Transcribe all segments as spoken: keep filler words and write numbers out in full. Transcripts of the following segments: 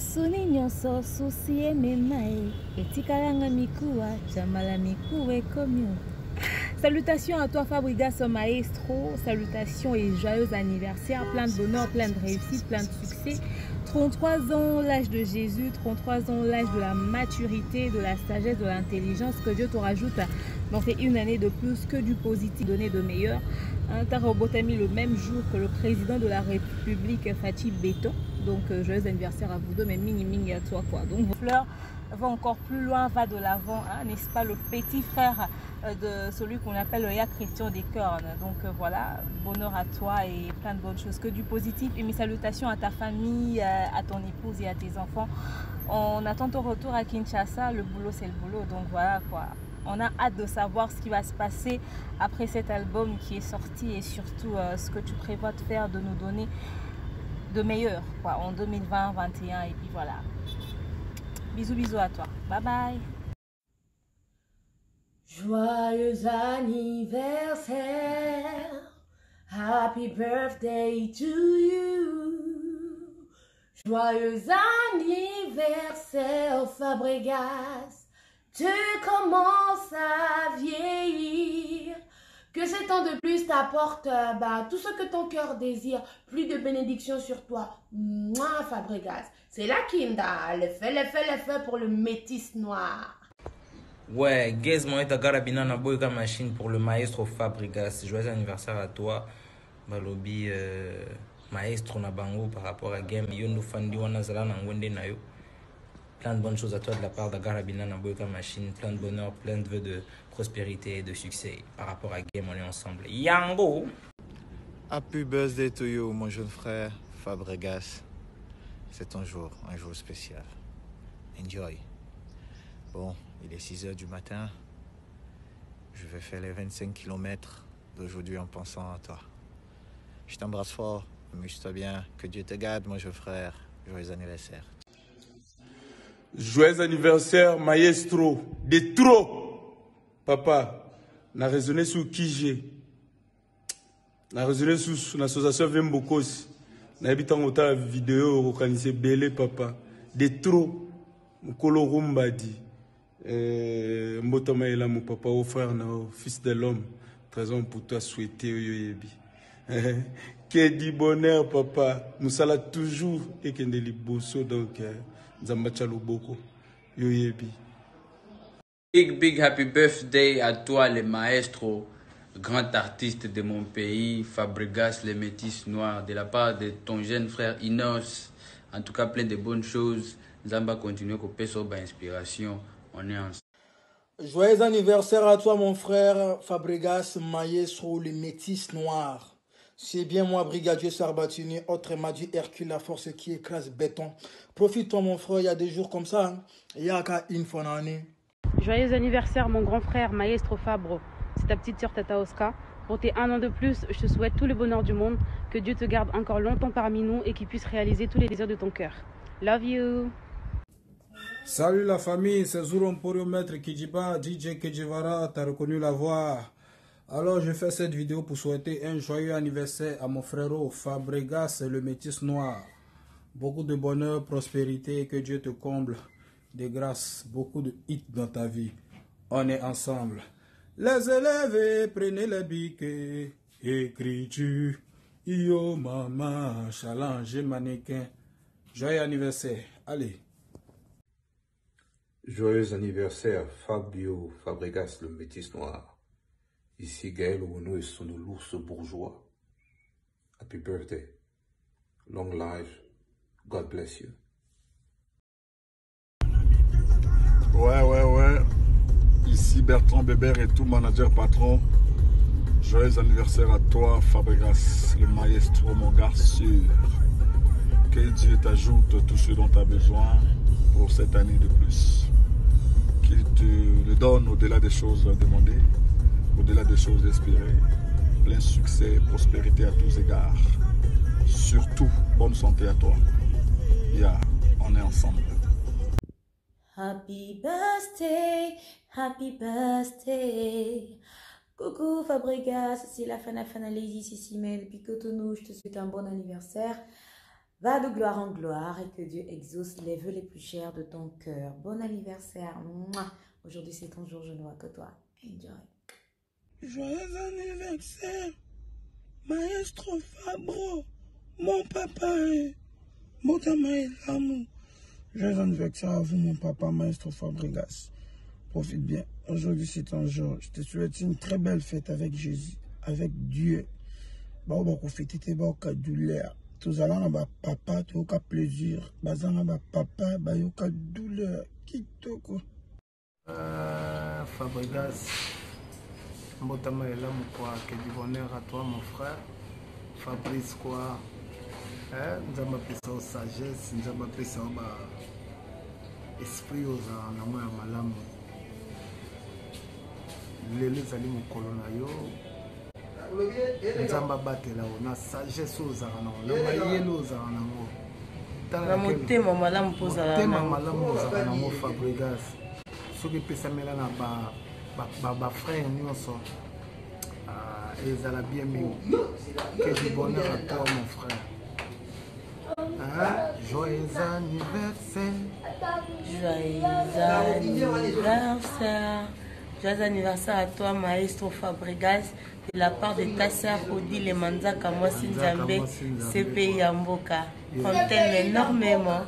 Suni nyonso susi emenae etikalanga mikuwa chamala mikuwe komyo. Salutations à toi Fabregas Maestro, salutations et joyeux anniversaire, plein de bonheur, plein de réussite, plein de succès. trente-trois ans, l'âge de Jésus, trente-trois ans, l'âge de la maturité, de la sagesse, de l'intelligence, que Dieu te rajoute dans ces une année de plus, que du positif, donné de meilleur. Tu as rebotamé le même jour que le président de la République, Fatih Beton. Donc, euh, joyeux anniversaire à vous deux, mais mini mini à toi quoi. Donc, vos fleurs va encore plus loin, va de l'avant, hein, n'est-ce pas, le petit frère euh, de celui qu'on appelle le Ya Christian des Cornes. Donc euh, voilà, bonheur à toi et plein de bonnes choses, que du positif. Et mes salutations à ta famille, à, à ton épouse et à tes enfants. On attend ton retour à Kinshasa, le boulot c'est le boulot, donc voilà quoi. On a hâte de savoir ce qui va se passer après cet album qui est sorti et surtout euh, ce que tu prévois de faire, de nous donner de meilleur quoi, en deux mille vingt, vingt et un et puis voilà. Bisous, bisous à toi. Bye bye. Joyeux anniversaire. Happy birthday to you. Joyeux anniversaire, Fabregas. Tu commences à vieillir. Que ces temps de plus t'apportent bah, tout ce que ton cœur désire. Plus de bénédictions sur toi. Moi, Fabregas. C'est la Kinda. Le fait, le fait, le fait pour le métis noir. Ouais, Gaze Moeta Garabina Boyka Machine pour le maestro Fabregas. Joyeux anniversaire à toi. Balobi, euh, maestro Nabango par rapport à Game. Yondo Fandi Wanazala Nangwende Nayo. Plein de bonnes choses à toi de la part de Garabina Naboyka Machine. Plein de bonheur, plein de vœux de prospérité et de succès par rapport à Game. On est ensemble. Yango! Happy birthday to you, mon jeune frère Fabregas. C'est ton jour, un jour spécial. Enjoy. Bon, il est six heures du matin. Je vais faire les vingt-cinq kilomètres d'aujourd'hui en pensant à toi. Je t'embrasse fort, amuse-toi bien. Que Dieu te garde, mon jeune frère. Joyeux anniversaire. Joyeux anniversaire, maestro. De trop. Papa, na raisonné sur qui j'ai. Na raisonné sur l'association Vembokos. Na habitant autant vidéo organisée belé papa. De trop. Mukolo Rumbadi. Mbotama ela mon papa au frère na fils de l'homme. Trésor pour toi souhaiter yoyebi. Que dit bonheur papa. Musala toujours et que ne liboso donc Nzamba Luboko yoyebi. Big big happy birthday à toi le maestro, grand artiste de mon pays, Fabregas le métis noir, de la part de ton jeune frère Inos. En tout cas plein de bonnes choses. Nzamba continue à couper sur inspiration. On est ensemble. Joyeux anniversaire à toi mon frère Fabregas Maestro le métis noir. C'est bien moi, brigadier Sarbatini, autrement dit Hercule, la force qui écrase béton. Profite-toi mon frère, il y a des jours comme ça, il y a qu'à une fois en année. Joyeux anniversaire mon grand frère Maestro Fabro. C'est ta petite sœur Tata Oscar. Pour tes un an de plus, je te souhaite tout le bonheur du monde, que Dieu te garde encore longtemps parmi nous et qu'il puisse réaliser tous les désirs de ton cœur. Love you. Salut la famille, c'est Zouron Poriomètre Kijiba, D J Kejivara, t'as reconnu la voix. Alors je fais cette vidéo pour souhaiter un joyeux anniversaire à mon frérot Fabregas, le métis noir. Beaucoup de bonheur, prospérité, que Dieu te comble de grâce, beaucoup de hits dans ta vie. On est ensemble. Les élèves, prenez les bics, écriture, yo maman, challenge mannequin. Joyeux anniversaire, allez. Joyeux anniversaire Fabio Fabregas, le métis noir. Ici Gaël Ouno et son l'ours bourgeois. Happy birthday. Long life. God bless you. Ouais, ouais, ouais. Ici Bertrand Bébert et tout manager patron. Joyeux anniversaire à toi, Fabregas, le maestro, mon gars sûr. Que Dieu t'ajoute tout ce dont tu as besoin pour cette année de plus. Qu'il te le donne au-delà des choses demandées. Au-delà des choses espérées, plein succès, prospérité à tous égards. Surtout, bonne santé à toi. Yeah, on est ensemble. Happy birthday, happy birthday. Coucou Fabregas, c'est la Fana Fana Lady, c'est Simel Picotonou, je te souhaite un bon anniversaire. Va de gloire en gloire et que Dieu exauce les vœux les plus chers de ton cœur. Bon anniversaire. Aujourd'hui, c'est ton jour, je ne vois que toi. Enjoy. Joyeux anniversaire, Maestro Fabro, mon papa, mon l'amour. Joyeux anniversaire à vous, mon papa, Maestro Fabregas. Profite bien. Aujourd'hui, c'est ton jour. Je te souhaite une très belle fête avec Jésus, avec Dieu. Bah, on va profiter de ta douleur. Tous allons à papa, tu as plaisir. Bazan à papa, bah, tu as douleur. Quitte quoi. Euh, Fabregas, Mbotama est là, quoi. Que du bonheur à toi, mon frère. Fabrice, quoi. Hein? Nous avons appelé ça sagesse, nous avons appelé ça esprit aux amours à malam. Les les amis, mon colonel. Nzamba batela na sagesse ozana na mayelo ozana na mo motema malamu pozala motema malamu ozana na mo Fabregas soki pesamela na ba ba ba frère nyonso ah ezala bien mingi que du bonheur à toi mon frère. Hein? Joyeux anniversaire, joyeux anniversaire, joyeux anniversaire à toi Maestro Fabregas. De la part de ta sœur Odile Manzaka Mwasi Nzambe, C P I Yamboka. On t'aime énormément.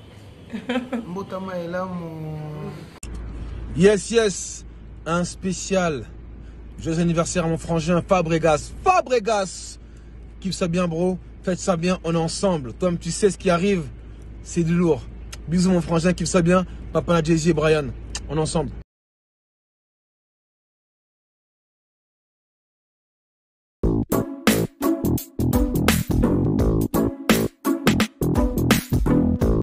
Yes, yes, un spécial. Joyeux anniversaire à mon frangin Fabregas. Fabregas, kiffe ça bien, bro. Faites ça bien, on est ensemble. Tom, tu sais ce qui arrive, c'est du lourd. Bisous, mon frangin, kiffe ça bien. Papa, Jay-Z et Brian, on est ensemble.